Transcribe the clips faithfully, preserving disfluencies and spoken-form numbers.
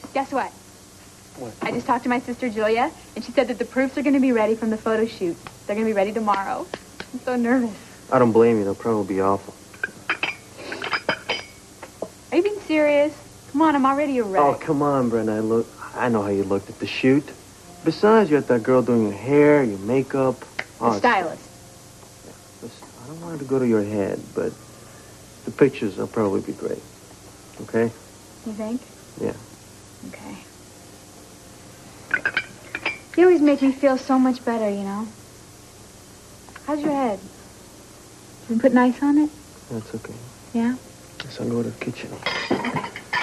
Guess what? What? I just talked to my sister Julia, and she said that the proofs are going to be ready from the photo shoot. They're going to be ready tomorrow. I'm so nervous. I don't blame you. They'll probably be awful. Are you being serious? Come on, I'm already a wreck. Oh, come on, Brenda. I look. I know how you looked at the shoot. Besides, you had that girl doing your hair, your makeup. Oh, the stylist. Yeah. Listen, I don't want it to go to your head, but the pictures will probably be great. Okay? You think? Yeah. Okay. You always make me feel so much better, you know? How's your head? You been putting ice on it? That's okay. Yeah? Guess I'll go to the kitchen. Okay.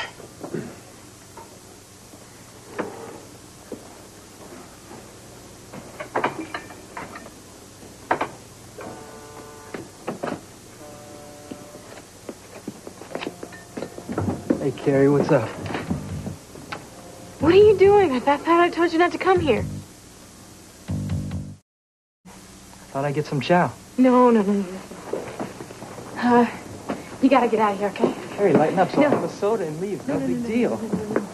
Hey, Carrie, what's up? What are you doing? I thought I told you not to come here. I thought I'd get some chow. No, no, no, no. Uh, you gotta get out of here, okay? Carrie, lighten up so No. I'll have a soda and leave. No, No, no, big no, no, deal. no, no, no,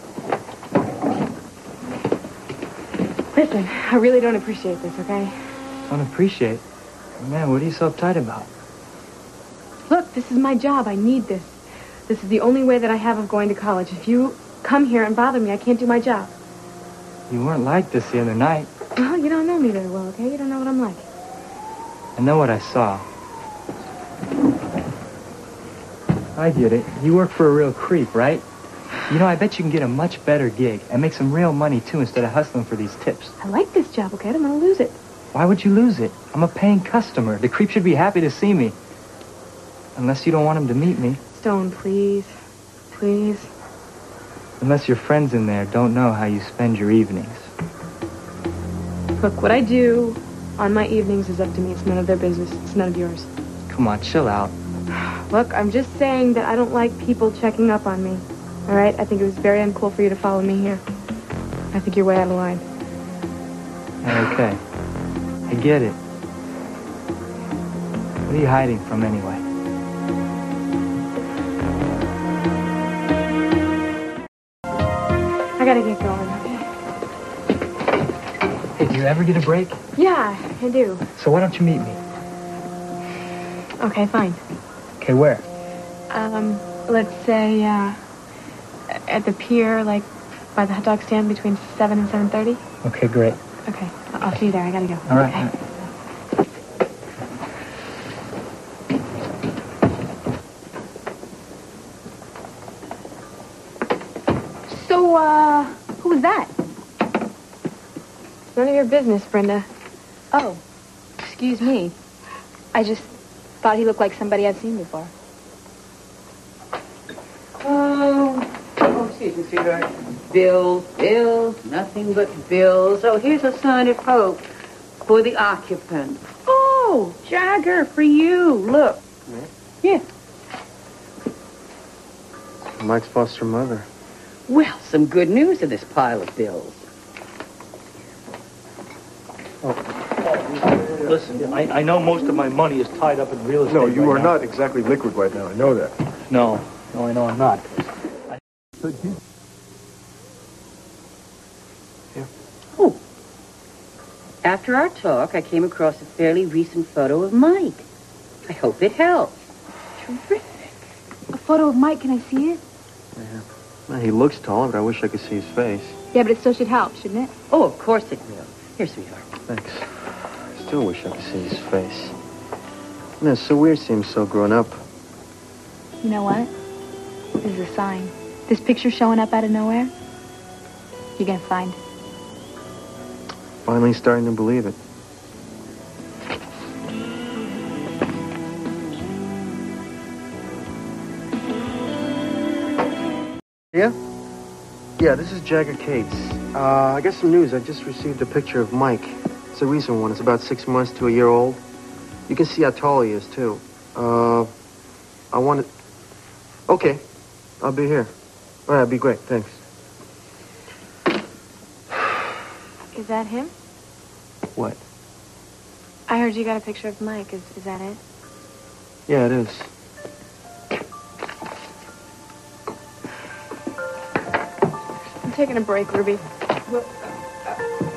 no. Listen, I really don't appreciate this, okay? Don't appreciate. Man, what are you so uptight about? Look, this is my job. I need this. This is the only way that I have of going to college. If you come here and bother me, I can't do my job. You weren't like this the other night. Well, you don't know me very well, okay? You don't know what I'm like. I know what I saw. I get it. You work for a real creep, right? You know, I bet you can get a much better gig and make some real money, too, instead of hustling for these tips. I like this job, okay? I don't want to lose it. Why would you lose it? I'm a paying customer. The creep should be happy to see me. Unless you don't want him to meet me. Stone, please. Please. Unless your friends in there don't know how you spend your evenings. Look, what I do on my evenings is up to me. It's none of their business. It's none of yours. Come on, chill out. Look, I'm just saying that I don't like people checking up on me. All right? I think it was very uncool for you to follow me here. I think you're way out of line. Okay. I get it. What are you hiding from anyway? I gotta get going, okay? Hey, do you ever get a break? Yeah, I do. So why don't you meet me? Okay, fine. Okay, where? Um, let's say, uh, at the pier, like, by the hot dog stand between seven and seven thirty. Okay, great. Okay, I- I'll see you there. I gotta go. All right. Okay. All right. So, uh, who was that? None of your business, Brenda. Oh, excuse me. I just thought he looked like somebody I'd seen before. Oh, oh, excuse me, sweetheart. Bills, bills, nothing but bills. Oh, here's a sign of hope for the occupant. Oh, Jagger, for you. Look. Yeah. Mike's foster mother. Well, some good news in this pile of bills. Listen, I, I know most of my money is tied up in real estate. No, you right are now. not exactly liquid right now. I know that. No, no, I know I'm not. I... Here. Oh. After our talk, I came across a fairly recent photo of Mike. I hope it helps. Terrific. A photo of Mike. Can I see it? Yeah. Well, he looks tall, but I wish I could see his face. Yeah, but it still should help, shouldn't it? Oh, of course it will. Here, sweetheart. Thanks. I still wish I could see his face. You know, it's so weird seeing him so grown up. You know what? This is a sign. This picture showing up out of nowhere, you're gonna find. Finally starting to believe it. Yeah? Yeah, this is Jagger Cates. Uh, I got some news. I just received a picture of Mike. It's a recent one. It's about six months to a year old. You can see how tall he is, too. Uh, I want to... Okay. I'll be here. All right, that'd be great. Thanks. Is that him? What? I heard you got a picture of Mike. Is, is that it? Yeah, it is. I'm taking a break, Ruby. Well, uh, uh,